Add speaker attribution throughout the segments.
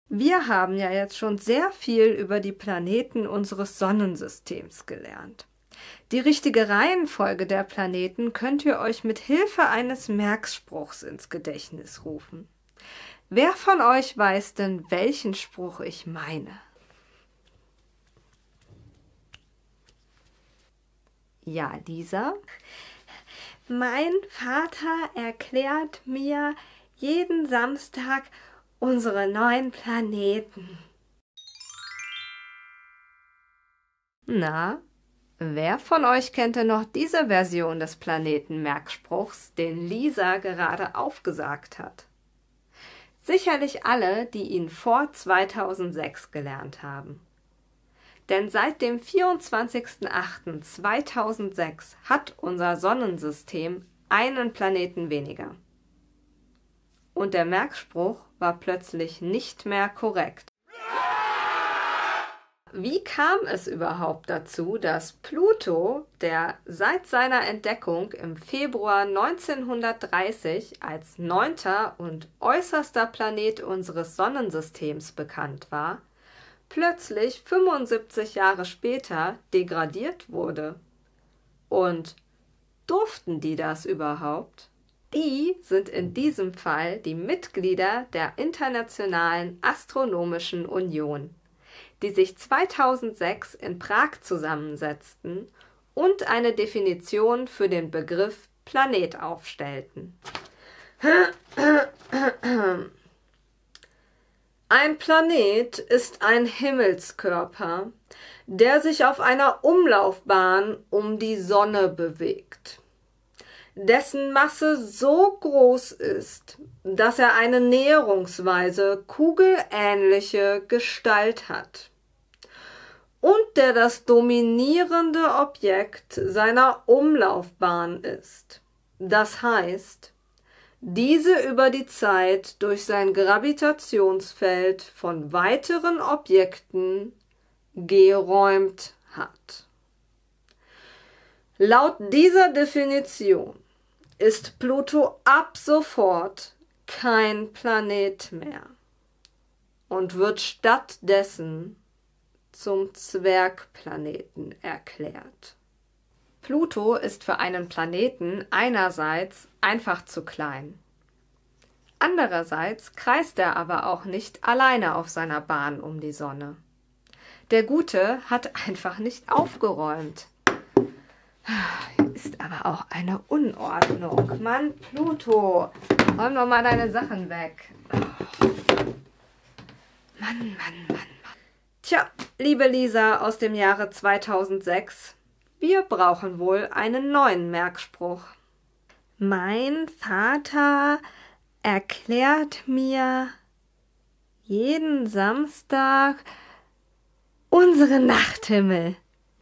Speaker 1: Wir haben ja jetzt schon sehr viel über die Planeten unseres Sonnensystems gelernt. Die richtige Reihenfolge der Planeten könnt ihr euch mit Hilfe eines Merkspruchs ins Gedächtnis rufen. Wer von euch weiß denn, welchen Spruch ich meine? Ja, Lisa? Mein Vater erklärt mir jeden Samstag unsere 9 Planeten. Na, wer von euch kennt denn noch diese Version des Planetenmerkspruchs, den Lisa gerade aufgesagt hat? Sicherlich alle, die ihn vor 2006 gelernt haben. Denn seit dem 24.08.2006 hat unser Sonnensystem einen Planeten weniger. Und der Merkspruch war plötzlich nicht mehr korrekt. Wie kam es überhaupt dazu, dass Pluto, der seit seiner Entdeckung im Februar 1930 als 9. und äußerster Planet unseres Sonnensystems bekannt war, plötzlich 75 Jahre später degradiert wurde? Und durften die das überhaupt? Die sind in diesem Fall die Mitglieder der Internationalen Astronomischen Union, die sich 2006 in Prag zusammensetzten und eine Definition für den Begriff Planet aufstellten. Ein Planet ist ein Himmelskörper, der sich auf einer Umlaufbahn um die Sonne bewegt, dessen Masse so groß ist, dass er eine näherungsweise kugelähnliche Gestalt hat und der das dominierende Objekt seiner Umlaufbahn ist. Das heißt, diese über die Zeit durch sein Gravitationsfeld von weiteren Objekten geräumt hat. Laut dieser Definition ist Pluto ab sofort kein Planet mehr und wird stattdessen zum Zwergplaneten erklärt. Pluto ist für einen Planeten einerseits einfach zu klein. Andererseits kreist er aber auch nicht alleine auf seiner Bahn um die Sonne. Der Gute hat einfach nicht aufgeräumt. Hier ist aber auch eine Unordnung. Mann, Pluto, räum doch mal deine Sachen weg. Mann. Tja, liebe Lisa aus dem Jahre 2006, wir brauchen wohl einen neuen Merkspruch. Mein Vater erklärt mir jeden Samstag unsere Nachthimmel.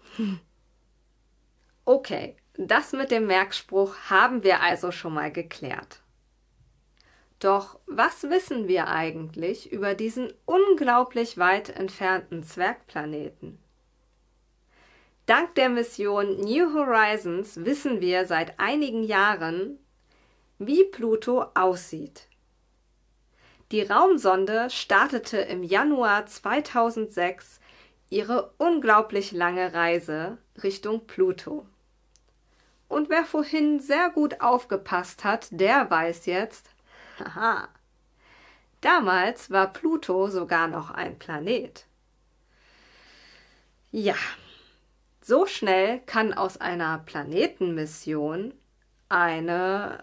Speaker 1: Okay, das mit dem Merkspruch haben wir also schon mal geklärt. Doch was wissen wir eigentlich über diesen unglaublich weit entfernten Zwergplaneten? Dank der Mission New Horizons wissen wir seit einigen Jahren, wie Pluto aussieht. Die Raumsonde startete im Januar 2006 ihre unglaublich lange Reise Richtung Pluto. Und wer vorhin sehr gut aufgepasst hat, der weiß jetzt, haha, damals war Pluto sogar noch ein Planet. Ja, so schnell kann aus einer Planetenmission eine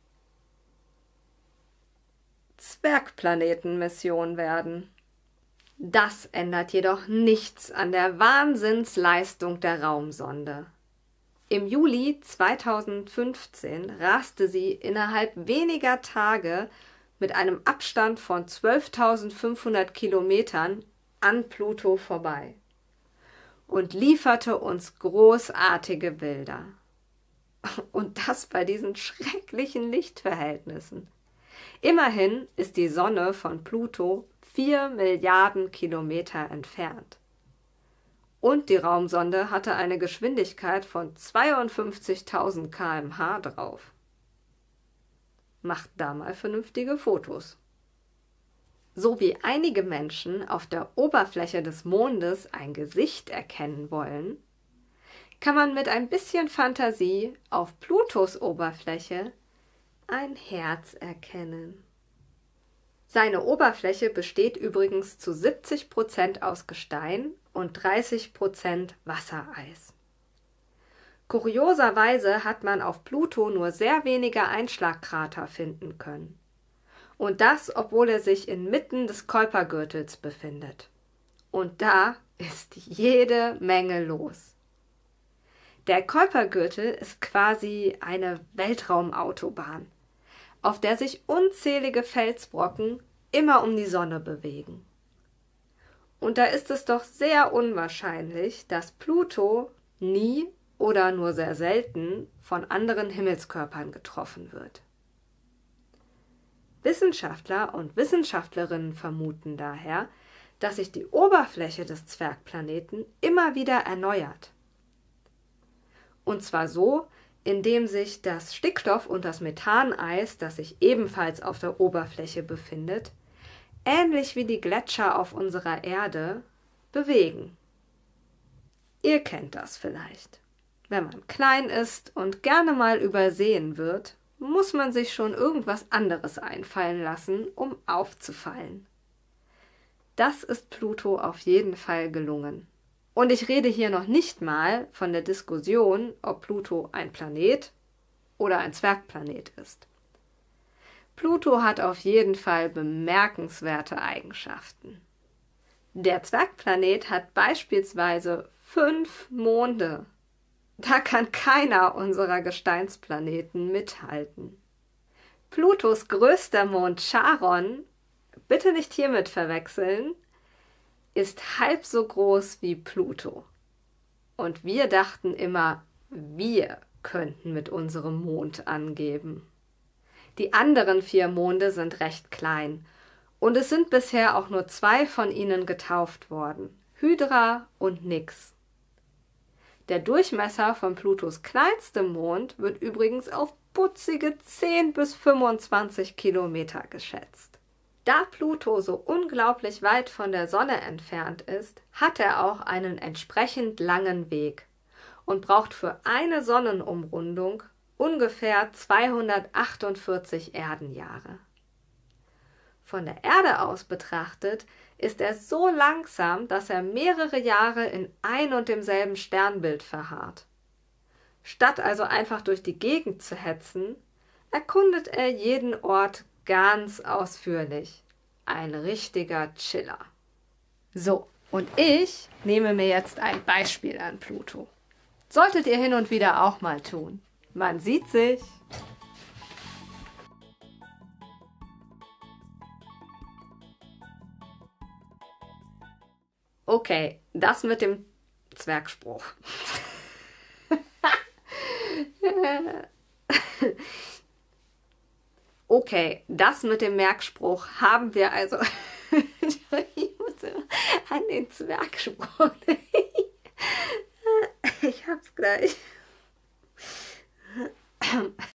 Speaker 1: Zwergplanetenmission werden. Das ändert jedoch nichts an der Wahnsinnsleistung der Raumsonde. Im Juli 2015 raste sie innerhalb weniger Tage mit einem Abstand von 12.500 Kilometern an Pluto vorbei und lieferte uns großartige Bilder. Und das bei diesen schrecklichen Lichtverhältnissen. Immerhin ist die Sonne von Pluto 4 Milliarden Kilometer entfernt. Und die Raumsonde hatte eine Geschwindigkeit von 52.000 km/h drauf. Macht da mal vernünftige Fotos. So wie einige Menschen auf der Oberfläche des Mondes ein Gesicht erkennen wollen, kann man mit ein bisschen Fantasie auf Plutos Oberfläche ein Herz erkennen. Seine Oberfläche besteht übrigens zu 70% aus Gestein und 30% Wassereis. Kurioserweise hat man auf Pluto nur sehr wenige Einschlagkrater finden können. Und das, obwohl er sich inmitten des Kuipergürtels befindet. Und da ist jede Menge los. Der Kuipergürtel ist quasi eine Weltraumautobahn, auf der sich unzählige Felsbrocken immer um die Sonne bewegen. Und da ist es doch sehr unwahrscheinlich, dass Pluto nie oder nur sehr selten von anderen Himmelskörpern getroffen wird. Wissenschaftler und Wissenschaftlerinnen vermuten daher, dass sich die Oberfläche des Zwergplaneten immer wieder erneuert. Und zwar so, indem sich das Stickstoff- und das Methaneis, das sich ebenfalls auf der Oberfläche befindet, ähnlich wie die Gletscher auf unserer Erde, bewegen. Ihr kennt das vielleicht. Wenn man klein ist und gerne mal übersehen wird, muss man sich schon irgendwas anderes einfallen lassen, um aufzufallen. Das ist Pluto auf jeden Fall gelungen. Und ich rede hier noch nicht mal von der Diskussion, ob Pluto ein Planet oder ein Zwergplanet ist. Pluto hat auf jeden Fall bemerkenswerte Eigenschaften. Der Zwergplanet hat beispielsweise 5 Monde. Da kann keiner unserer Gesteinsplaneten mithalten. Plutos größter Mond Charon, bitte nicht hiermit verwechseln, ist halb so groß wie Pluto. Und wir dachten immer, wir könnten mit unserem Mond angeben. Die anderen 4 Monde sind recht klein und es sind bisher auch nur 2 von ihnen getauft worden, Hydra und Nix. Der Durchmesser von Plutos kleinstem Mond wird übrigens auf putzige 10 bis 25 Kilometer geschätzt. Da Pluto so unglaublich weit von der Sonne entfernt ist, hat er auch einen entsprechend langen Weg und braucht für eine Sonnenumrundung ungefähr 248 Erdenjahre. Von der Erde aus betrachtet ist er so langsam, dass er mehrere Jahre in ein und demselben Sternbild verharrt. Statt also einfach durch die Gegend zu hetzen, erkundet er jeden Ort ganz ausführlich. Ein richtiger Chiller. So, und ich nehme mir jetzt ein Beispiel an Pluto. Solltet ihr hin und wieder auch mal tun. Man sieht sich. Okay, das mit dem Zwergspruch. Okay, das mit dem Merkspruch haben wir also. Ich muss immer an den Zwergspruch. Ich hab's gleich.